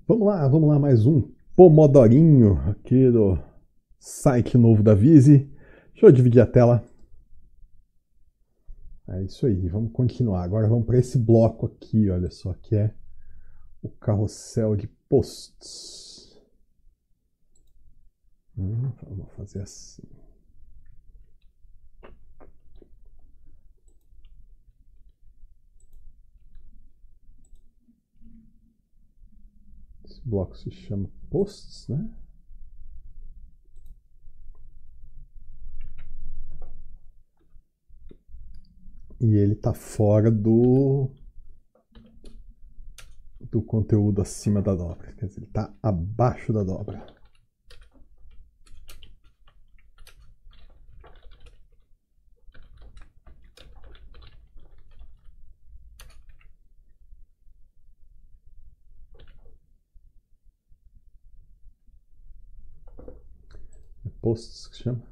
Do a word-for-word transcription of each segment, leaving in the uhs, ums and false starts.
Vamos lá, vamos lá, mais um Pomodorinho aqui do site novo da Vise. Deixa eu dividir a tela. É isso aí, vamos continuar. Agora vamos para esse bloco aqui, olha só, que é o carrossel de posts. Hum, vamos fazer assim. Esse bloco se chama posts, né? E ele está fora do do conteúdo acima da dobra, quer dizer, ele está abaixo da dobra. É posts que chama.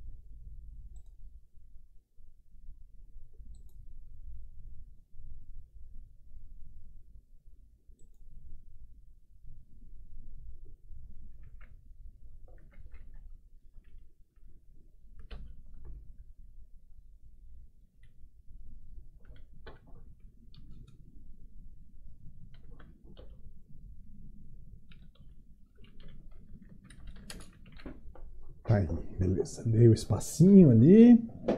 Aí, beleza. Dei o espacinho ali.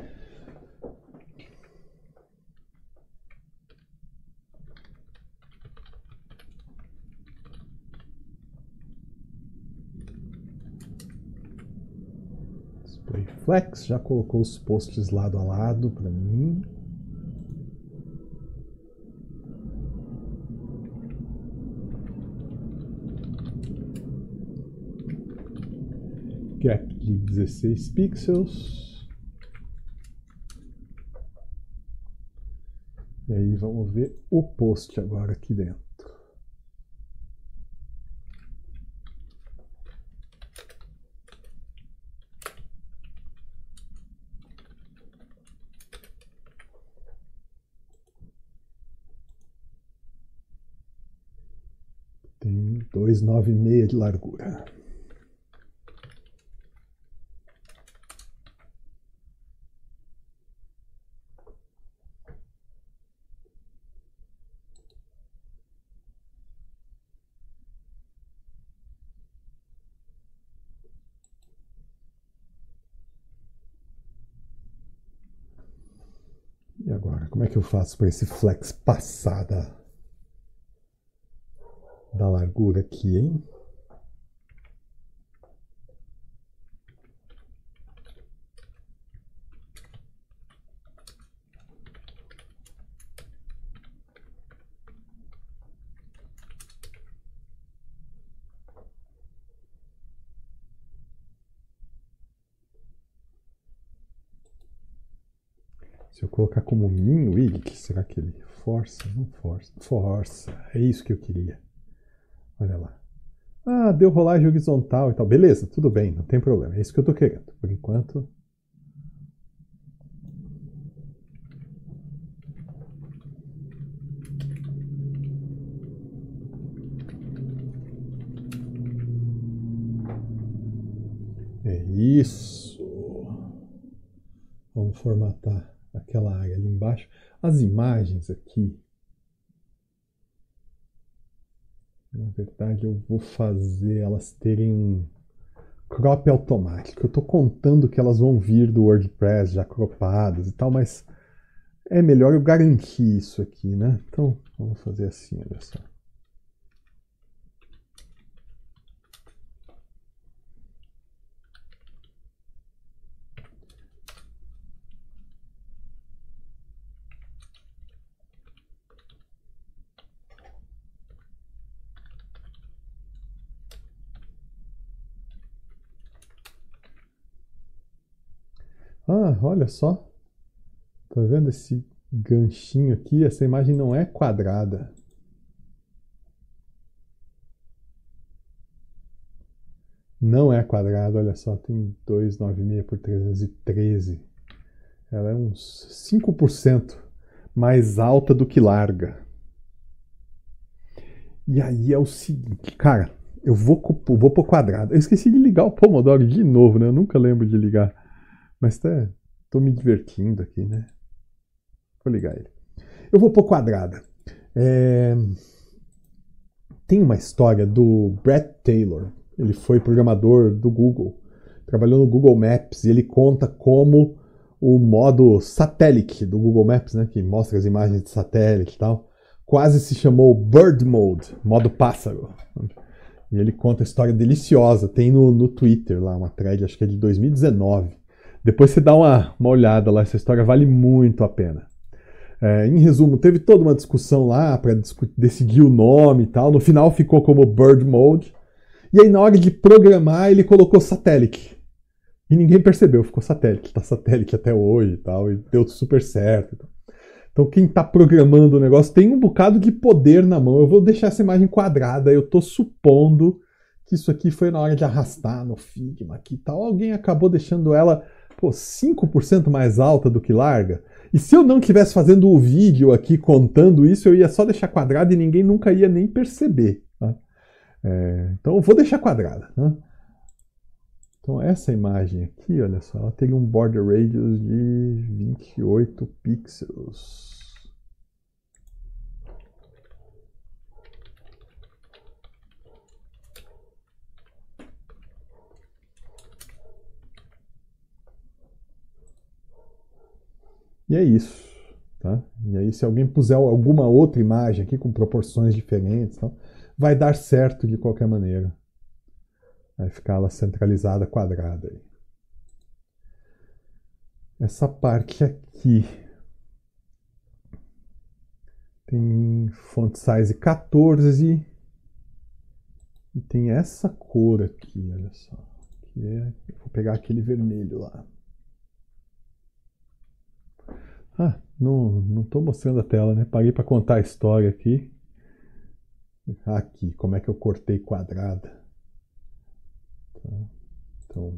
Display Flex já colocou os posts lado a lado para mim. Gap de dezesseis pixels. E aí vamos ver o post agora aqui dentro. Tem dois vírgula noventa e seis de largura. E agora, como é que eu faço para esse flex passar da, da largura aqui, hein? Se eu colocar como min width, será que ele força? Não força. Força. É isso que eu queria. Olha lá. Ah, deu rolagem horizontal e tal. Beleza, tudo bem, não tem problema. É isso que eu tô querendo. Por enquanto. É isso. Vamos formatar aquela área ali embaixo. As imagens aqui. Na verdade, eu vou fazer elas terem um crop automático. Eu estou contando que elas vão vir do WordPress já cropadas e tal, mas é melhor eu garantir isso aqui, né? Então, vamos fazer assim, olha só. Ah, olha só. Tá vendo esse ganchinho aqui? Essa imagem não é quadrada. Não é quadrada, olha só, tem duzentos e noventa e seis por trezentos e treze. Ela é uns cinco por cento mais alta do que larga. E aí é o seguinte, cara, eu vou, vou pro quadrado. Eu esqueci de ligar o Pomodoro de novo, né? Eu nunca lembro de ligar. Mas tá, tô me divertindo aqui, né? Vou ligar ele. Eu vou pro quadrado. É... Tem uma história do Brett Taylor. Ele foi programador do Google. Trabalhou no Google Maps e ele conta como o modo satélite do Google Maps, né, que mostra as imagens de satélite e tal, quase se chamou Bird Mode, modo pássaro. E ele conta a história deliciosa. Tem no, no Twitter lá uma thread, acho que é de dois mil e dezenove. Depois você dá uma, uma olhada lá, essa história vale muito a pena. É, em resumo, teve toda uma discussão lá para decidir o nome e tal. No final ficou como Bird Mode. E aí na hora de programar ele colocou satélite. E ninguém percebeu, ficou satélite. Tá satélite até hoje e tal. E deu super certo. Então quem está programando o negócio tem um bocado de poder na mão. Eu vou deixar essa imagem quadrada. Eu estou supondo que isso aqui foi na hora de arrastar no Figma aqui e tal. Alguém acabou deixando ela pô, cinco por cento mais alta do que larga. E se eu não estivesse fazendo o vídeo aqui contando isso, eu ia só deixar quadrada e ninguém nunca ia nem perceber. Tá? É, então eu vou deixar quadrada. Né? Então essa imagem aqui, olha só, ela teria um border radius de vinte e oito pixels. E é isso. Tá? E aí se alguém puser alguma outra imagem aqui com proporções diferentes, tá? Vai dar certo de qualquer maneira. Vai ficar ela centralizada, quadrada. Aí. Essa parte aqui tem font size quatorze e tem essa cor aqui, olha só. Que é, vou pegar aquele vermelho lá. Ah, não, não tô mostrando a tela, né? Parei para contar a história aqui. Aqui, como é que eu cortei quadrada. Tá? Então,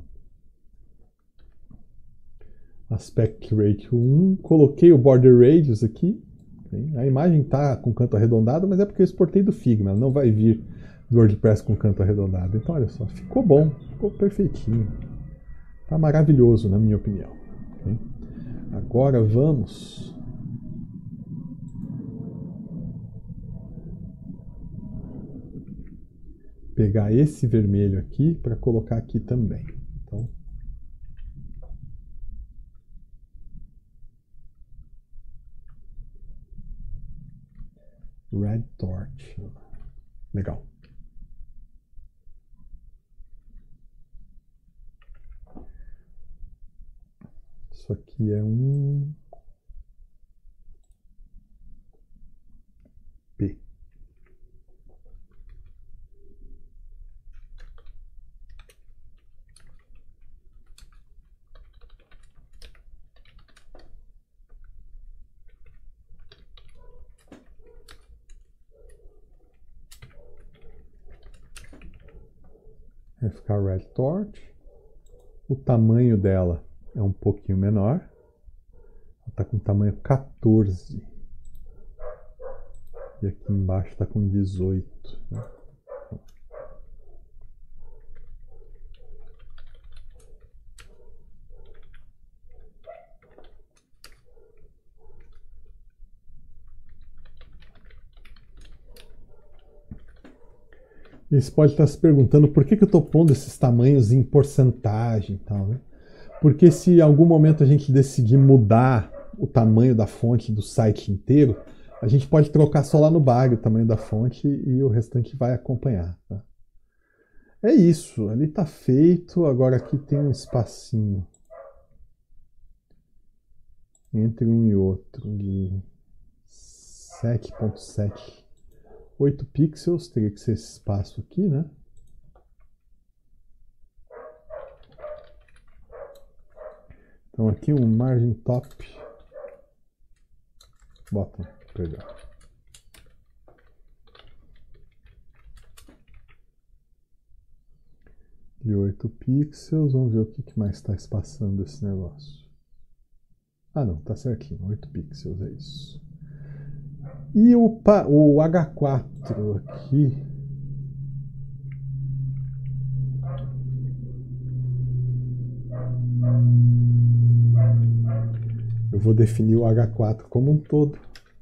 aspect ratio um, coloquei o border radius aqui. A imagem está com canto arredondado, mas é porque eu exportei do Figma, ela não vai vir do WordPress com canto arredondado. Então, olha só, ficou bom, ficou perfeitinho. Tá maravilhoso, na minha opinião. Okay? Agora vamos pegar esse vermelho aqui para colocar aqui também. Então, Red Torch. Legal. Isso aqui é um P. Vai ficar Red Torch. O tamanho dela é um pouquinho menor. Ela está com tamanho quatorze. E aqui embaixo está com dezoito. Né? E você pode estar se perguntando por que, que eu estou pondo esses tamanhos em porcentagem e tal, né? Porque se em algum momento a gente decidir mudar o tamanho da fonte do site inteiro, a gente pode trocar só lá no bar o tamanho da fonte e o restante vai acompanhar. Tá? É isso, ali está feito, agora aqui tem um espacinho entre um e outro de sete ponto sete. oito pixels, teria que ser esse espaço aqui, né? Então aqui um margin top. Bota, perdão. De oito pixels, vamos ver o que mais está espaçando esse negócio. Ah não, tá certinho, oito pixels, é isso. E o, o H quatro aqui. Eu vou definir o H quatro como um todo.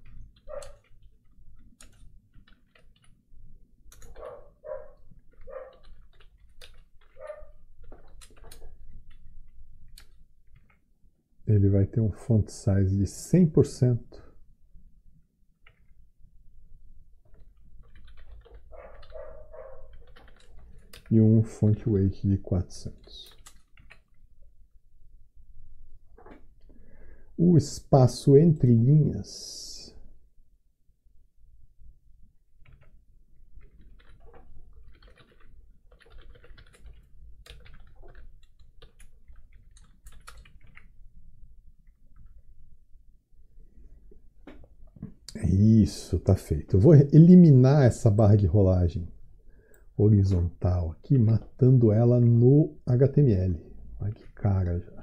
Ele vai ter um font size de cem por cento. E um font weight de quatrocentos. O espaço entre linhas isso, tá feito. Eu vou eliminar essa barra de rolagem horizontal aqui, matando ela no H T M L. Olha que cara já.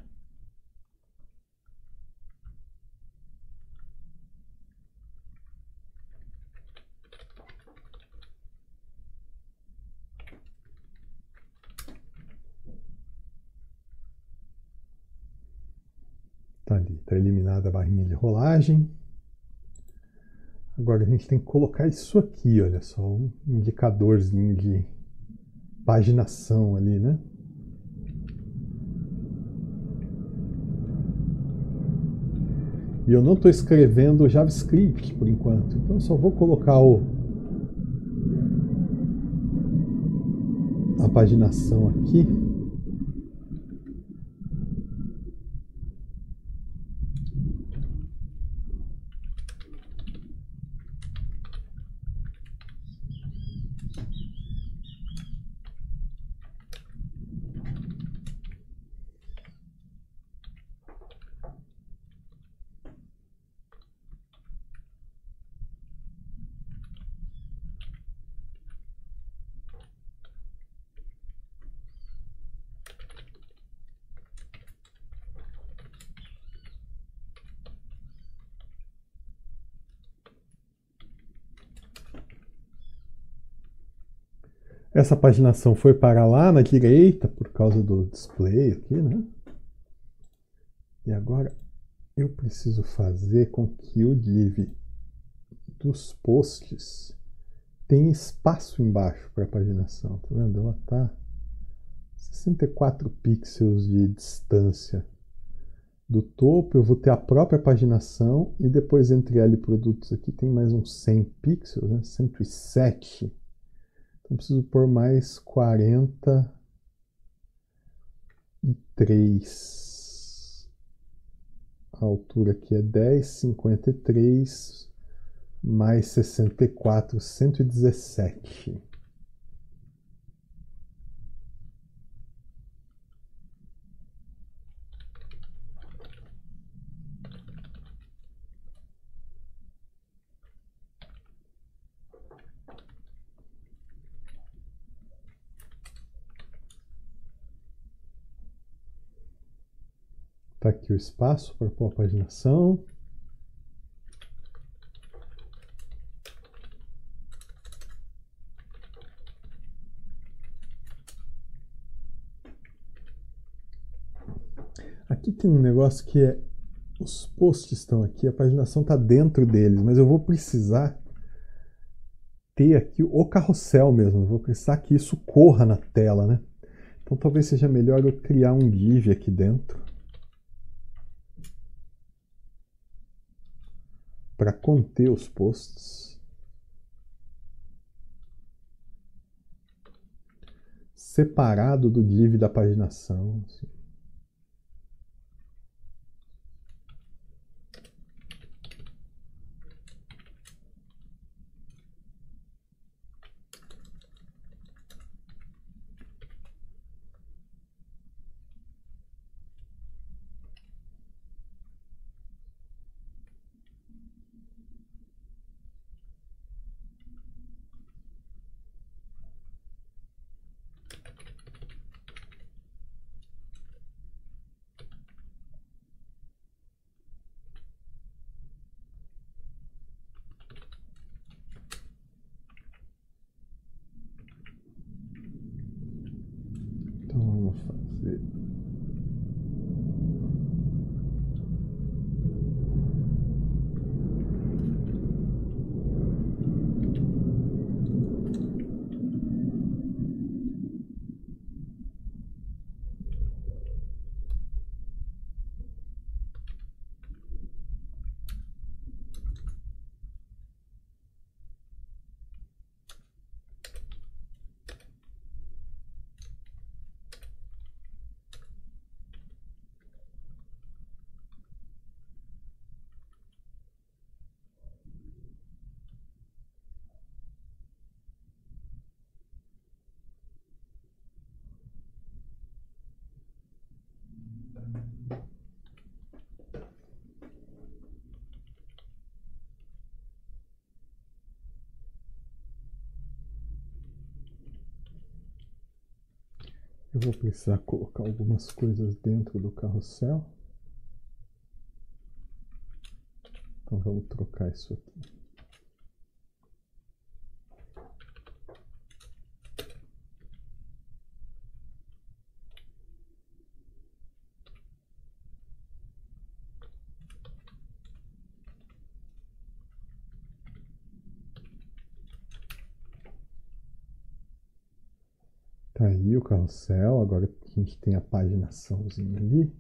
Tá ali, tá eliminada a barrinha de rolagem. Agora a gente tem que colocar isso aqui, olha só, um indicadorzinho de paginação ali, né? E eu não estou escrevendo JavaScript por enquanto, então eu só vou colocar o, a paginação aqui. Essa paginação foi para lá na direita por causa do display aqui, né? E agora eu preciso fazer com que o div dos posts tenha espaço embaixo para a paginação. Tá vendo? Ela está sessenta e quatro pixels de distância do topo. Eu vou ter a própria paginação e depois entre ela e produtos aqui tem mais uns cem pixels, né? cento e sete. Então preciso pôr mais quarenta e três. A altura aqui é dez, cinquenta e três mais sessenta e quatro, cento e dezessete. Está aqui o espaço para pôr a paginação. Aqui tem um negócio que é, os posts estão aqui, a paginação está dentro deles, mas eu vou precisar ter aqui o carrossel mesmo, eu vou precisar que isso corra na tela, né? Então talvez seja melhor eu criar um div aqui dentro para conter os posts, separado do div da paginação. Assim. Eu vou precisar colocar algumas coisas dentro do carrossel. Então vamos trocar isso aqui. Tá aí o carrossel, agora a gente tem a paginaçãozinha ali.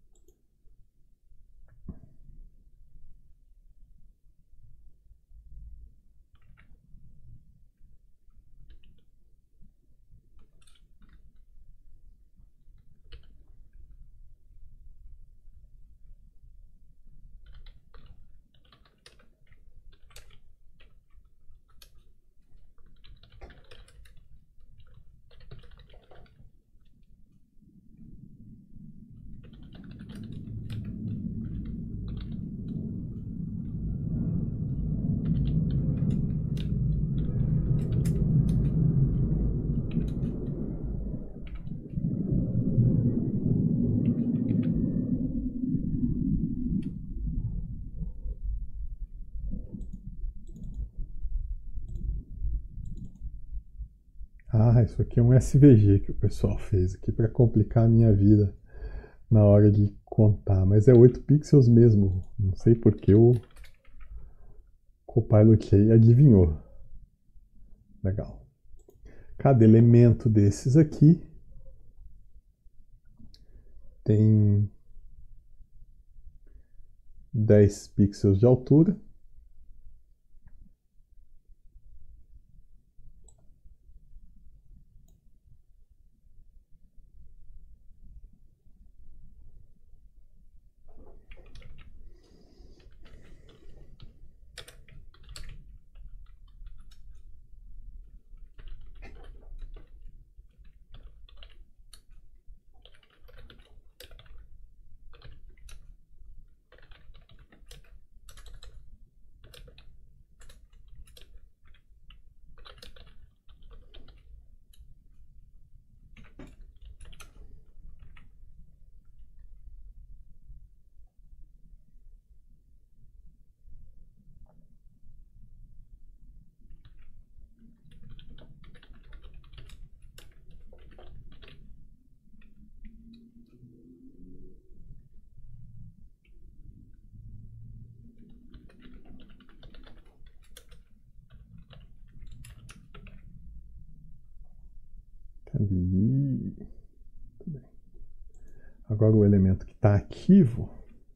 Ah, isso aqui é um S V G que o pessoal fez aqui para complicar a minha vida na hora de contar, mas é oito pixels mesmo. Não sei porque o Copilot aí adivinhou. Legal. Cada elemento desses aqui tem dez pixels de altura. Ali. Tudo bem. Agora o elemento que está ativo.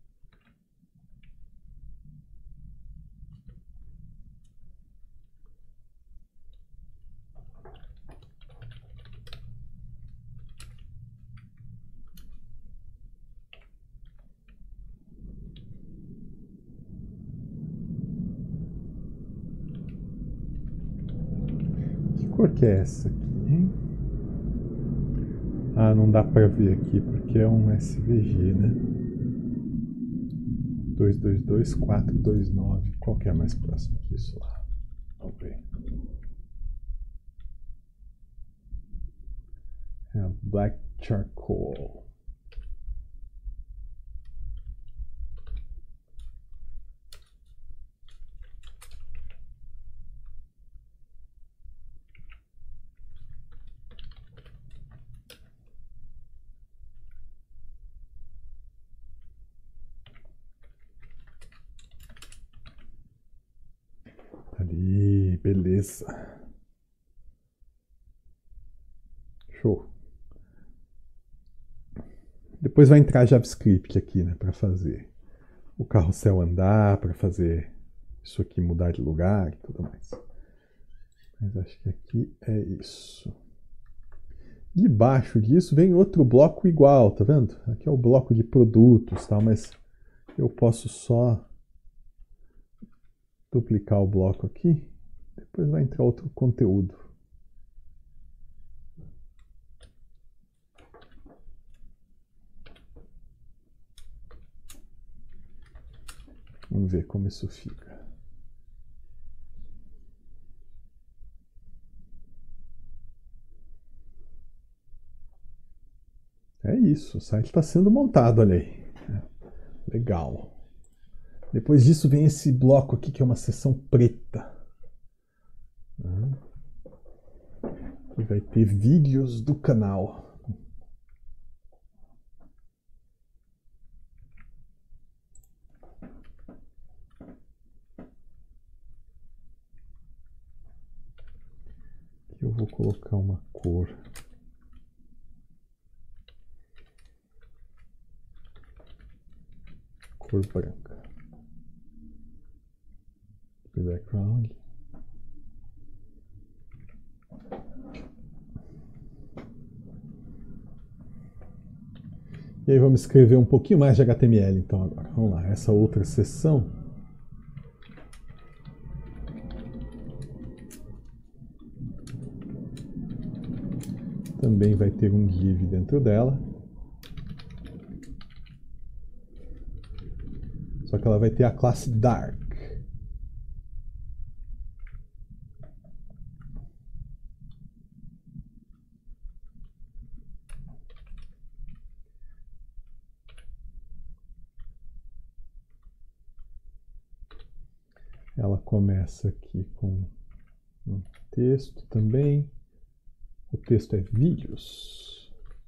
Que cor que é essa aqui, hein? Ah, não dá para ver aqui porque é um S V G, né? dois dois dois quatro dois nove. Qual que é mais próximo disso lá? Vamos ver. É Black Charcoal. Ali, beleza. Show. Depois vai entrar JavaScript aqui, né, para fazer o carrossel andar, para fazer isso aqui mudar de lugar e tudo mais. Mas acho que aqui é isso. Debaixo disso vem outro bloco igual, tá vendo? Aqui é o bloco de produtos, tá? Mas eu posso só duplicar o bloco aqui. Depois vai entrar outro conteúdo. Vamos ver como isso fica. É isso, o site está sendo montado, olha aí. Legal. Depois disso vem esse bloco aqui que é uma seção preta. Que vai ter vídeos do canal. Aqui eu vou colocar uma cor. Cor branca. Background. E aí vamos escrever um pouquinho mais de H T M L então agora. Vamos lá, essa outra seção. Também vai ter um div dentro dela. Só que ela vai ter a classe dark. Ela começa aqui com um texto também. O texto é vídeos.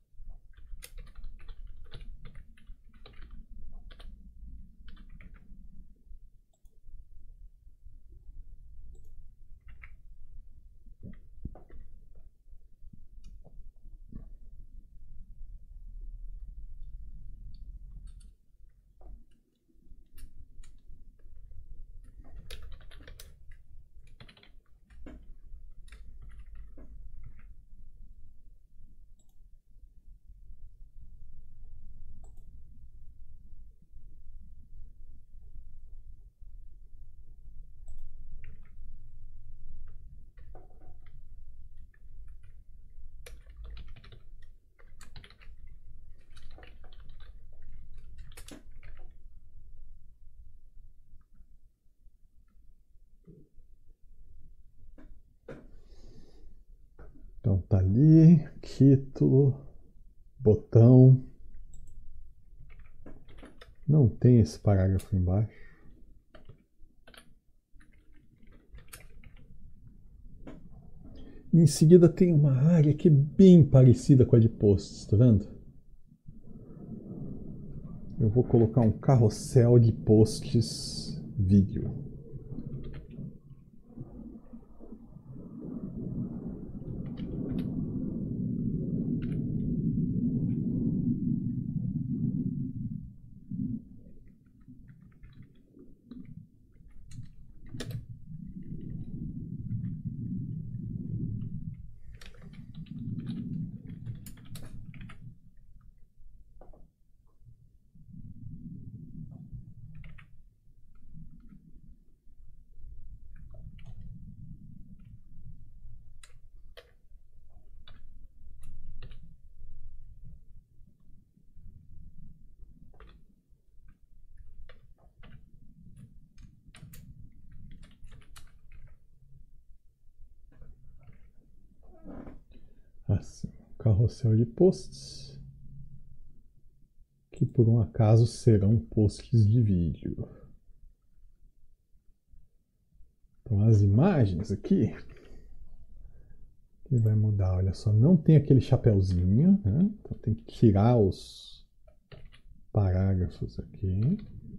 Então tá ali, título, botão. Não tem esse parágrafo embaixo. E em seguida tem uma área que é bem parecida com a de posts, tá vendo? Eu vou colocar um carrossel de posts vídeo. Assim, carrossel de posts, que por um acaso serão posts de vídeo. Então as imagens aqui, que vai mudar, olha só, não tem aquele chapéuzinho, né? Então tem que tirar os parágrafos aqui.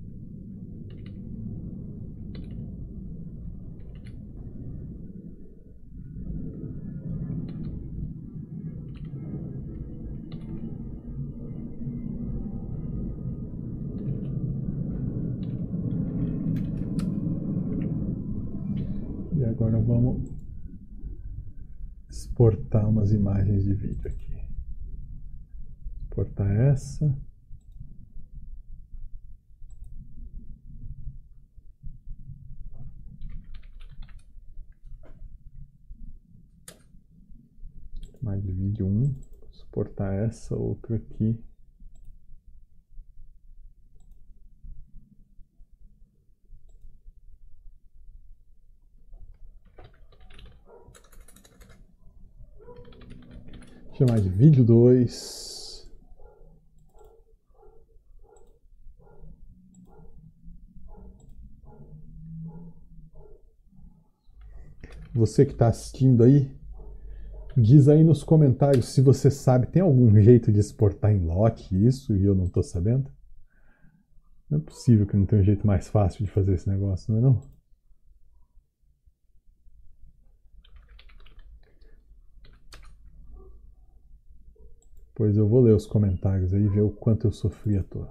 E agora vamos exportar umas imagens de vídeo aqui. Exportar essa. Mais de vídeo um. Exportar essa, outra aqui. Chamar de vídeo dois. Você que está assistindo aí, diz aí nos comentários se você sabe, tem algum jeito de exportar em lote isso e eu não estou sabendo? Não é possível que não tenha um jeito mais fácil de fazer esse negócio, não é não? Pois eu vou ler os comentários aí e ver o quanto eu sofri à toa.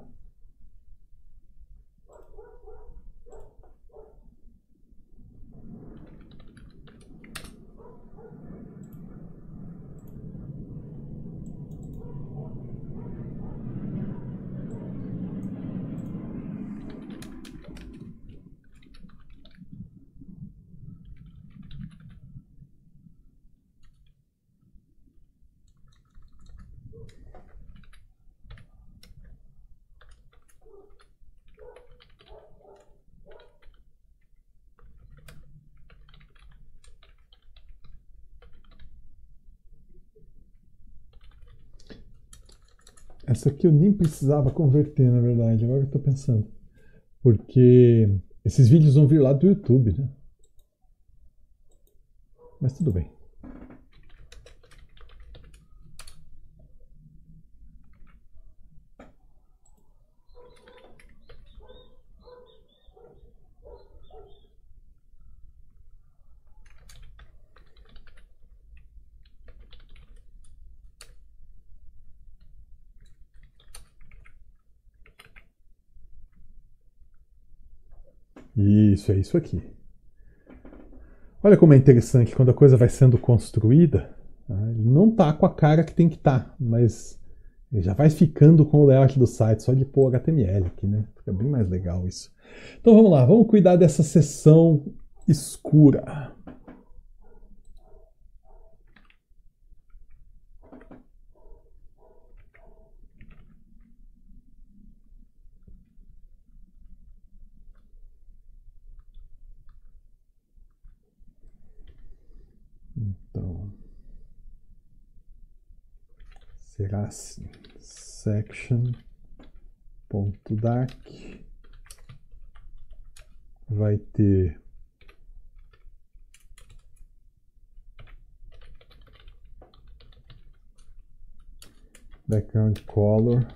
Essa aqui eu nem precisava converter, na verdade, agora eu estou pensando. Porque esses vídeos vão vir lá do YouTube, né? Mas tudo bem. Isso, é isso aqui. Olha como é interessante quando a coisa vai sendo construída. Ele não tá com a cara que tem que estar, tá, mas ele já vai ficando com o layout do site só de pôr H T M L aqui, né? Fica bem mais legal isso. Então vamos lá, vamos cuidar dessa seção escura. Então, será assim, section.dark vai ter background color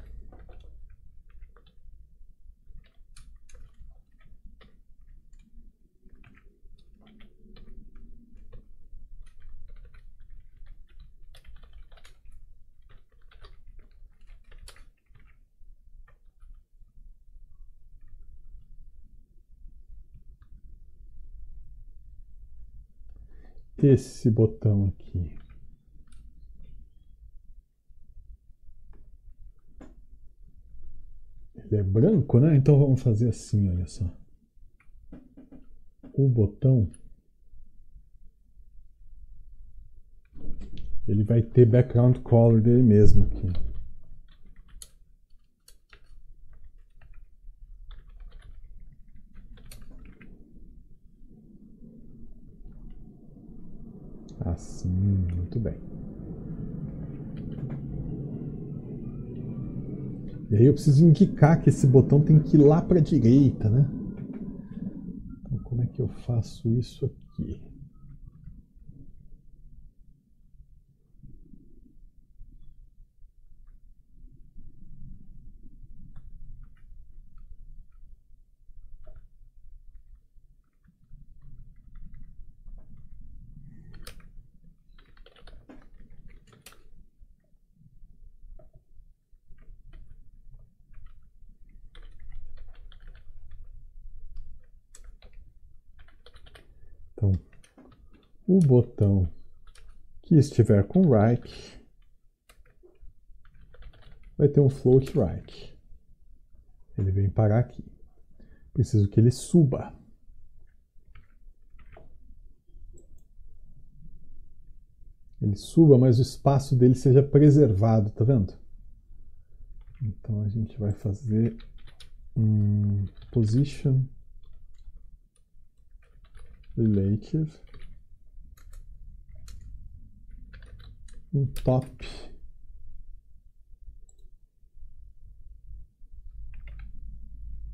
esse botão aqui. Ele é branco, né? Então vamos fazer assim, olha só. O botão ele vai ter background color dele mesmo aqui. Assim, muito bem. E aí eu preciso indicar que esse botão tem que ir lá para a direita, né? Então como é que eu faço isso aqui? Então, o botão que estiver com right vai ter um float right. Ele vem parar aqui. Preciso que ele suba. Ele suba, mas o espaço dele seja preservado, tá vendo? Então a gente vai fazer um position relative um top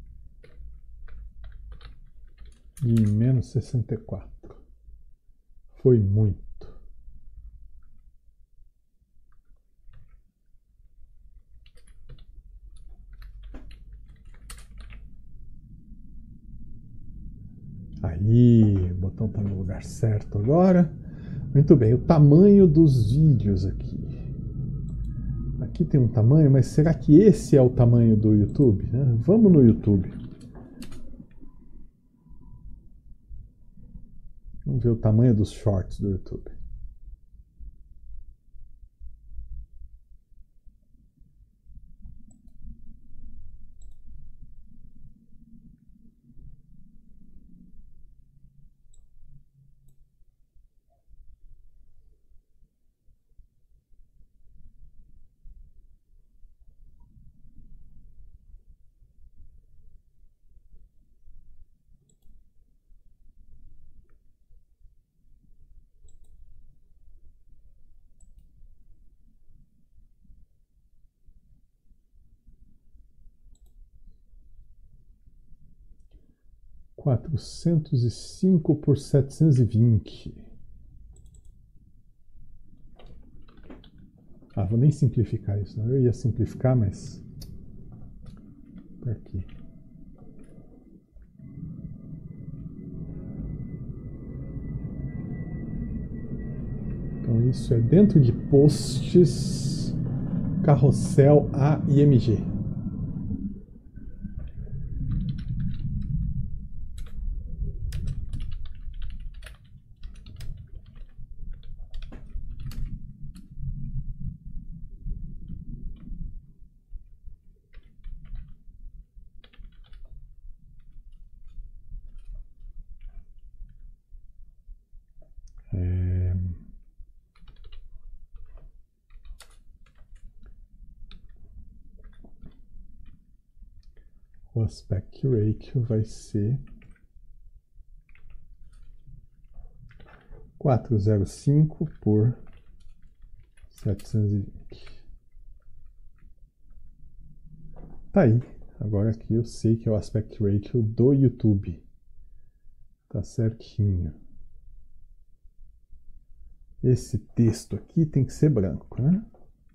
de menos sessenta e quatro. foi muito. Aí, o botão está no lugar certo agora. Muito bem, o tamanho dos vídeos aqui. Aqui tem um tamanho, mas será que esse é o tamanho do YouTube? Vamos no YouTube. Vamos ver o tamanho dos shorts do YouTube. quatrocentos e cinco por setecentos e vinte. Ah, vou nem simplificar isso, não. Eu ia simplificar, mas por aqui. Então isso é dentro de posts, carrossel A I M G. É... O aspect ratio vai ser quatrocentos e cinco por setecentos e vinte. Tá aí. Agora aqui eu sei que é o aspect ratio do YouTube. Tá certinho. Esse texto aqui tem que ser branco, né?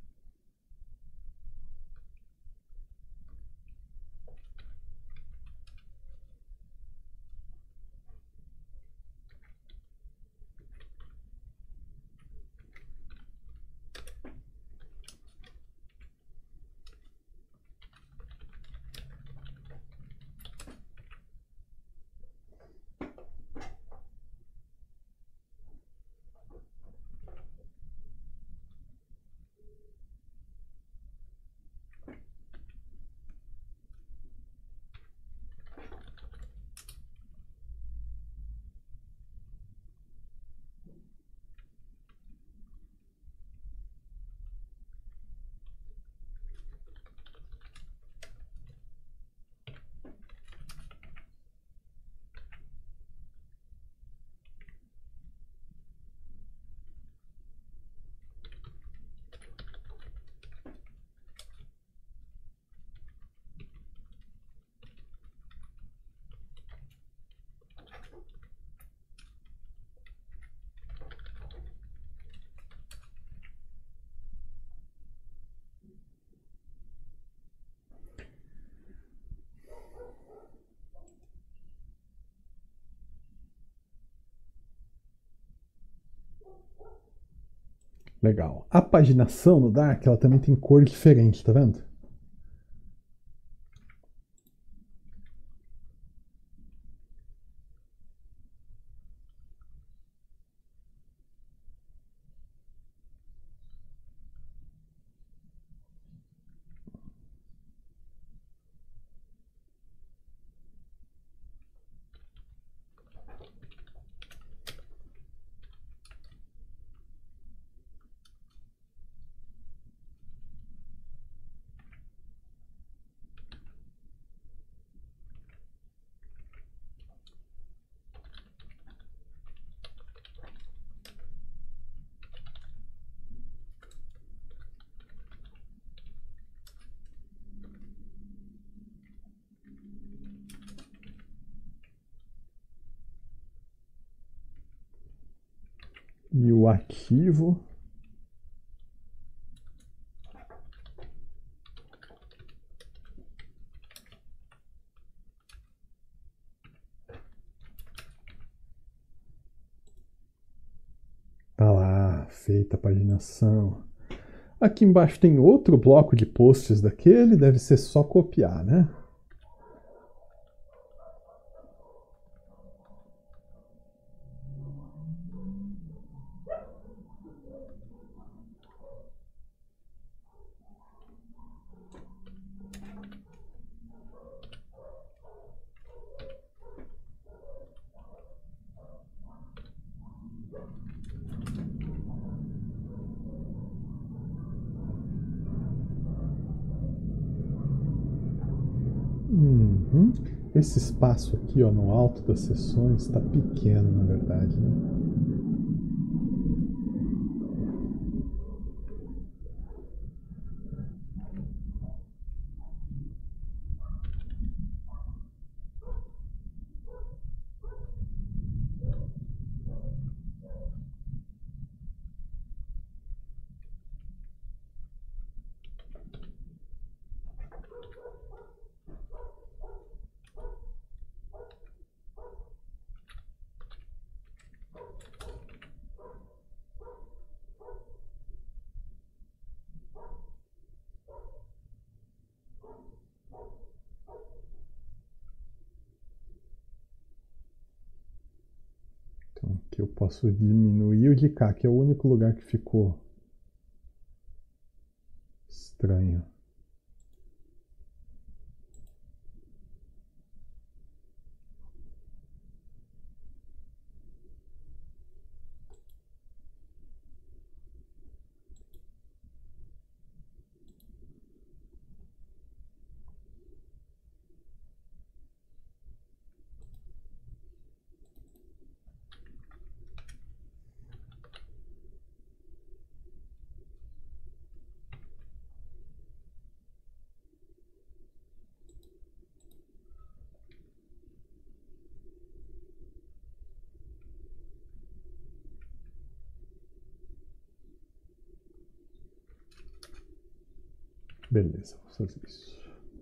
Legal. A paginação no Dark, ela também tem cor diferente, tá vendo? E o ativo. Tá lá, feita a paginação. Aqui embaixo tem outro bloco de posts daquele, deve ser só copiar, né? Uhum. Esse espaço aqui, ó, no alto das sessões está pequeno, na verdade, né? Então aqui eu posso diminuir o de cá, que é o único lugar que ficou estranho. Beleza, vou fazer isso.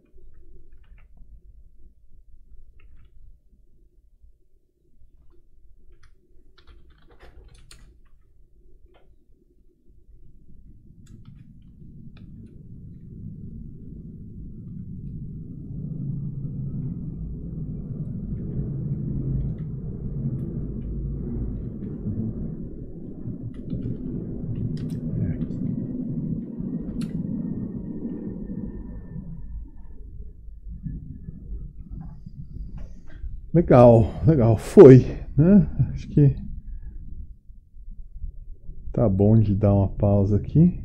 Legal, legal, foi, né? Acho que tá bom de dar uma pausa aqui.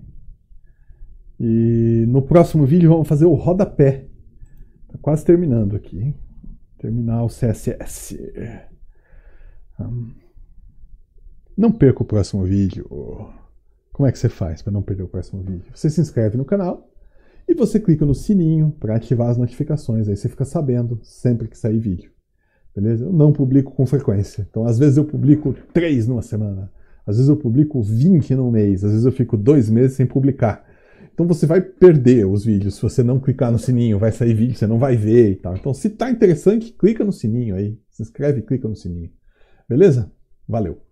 E no próximo vídeo vamos fazer o rodapé. Tá quase terminando aqui, hein? Terminar o C S S. Não perca o próximo vídeo. Como é que você faz para não perder o próximo vídeo? Você se inscreve no canal e você clica no sininho para ativar as notificações. Aí você fica sabendo sempre que sair vídeo. Beleza? Eu não publico com frequência. Então, às vezes eu publico três numa semana. Às vezes eu publico vinte num mês. Às vezes eu fico dois meses sem publicar. Então você vai perder os vídeos. Se você não clicar no sininho, vai sair vídeo, você não vai ver e tal. Então, se tá interessante, clica no sininho aí. Se inscreve e clica no sininho. Beleza? Valeu!